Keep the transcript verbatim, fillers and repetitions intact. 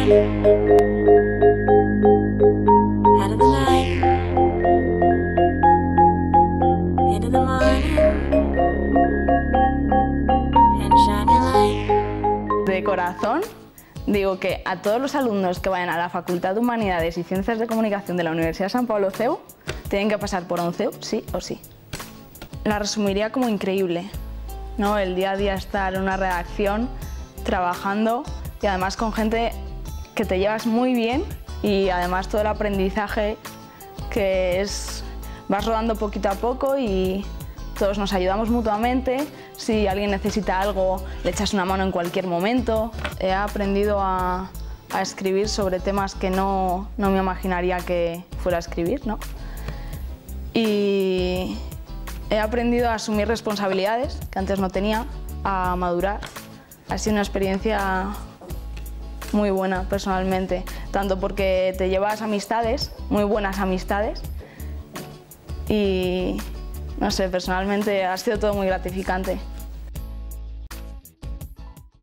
Out of the night, into the morning, and shine your light. De corazón digo que a todos los alumnos que vayan a la Facultad de Humanidades y Ciencias de Comunicación de la Universidad San Pablo C E U tienen que pasar por ONCEU sí o sí. La resumiría como increíble, ¿no? El día a día estar en una redacción, trabajando y además con gente que te llevas muy bien y además todo el aprendizaje que es, vas rodando poquito a poco y todos nos ayudamos mutuamente. Si alguien necesita algo, le echas una mano en cualquier momento. He aprendido a, a escribir sobre temas que no, no me imaginaría que fuera a escribir, ¿no? Y he aprendido a asumir responsabilidades que antes no tenía, a madurar. Ha sido una experiencia muy buena personalmente, tanto porque te llevas amistades, muy buenas amistades, y no sé, personalmente ha sido todo muy gratificante.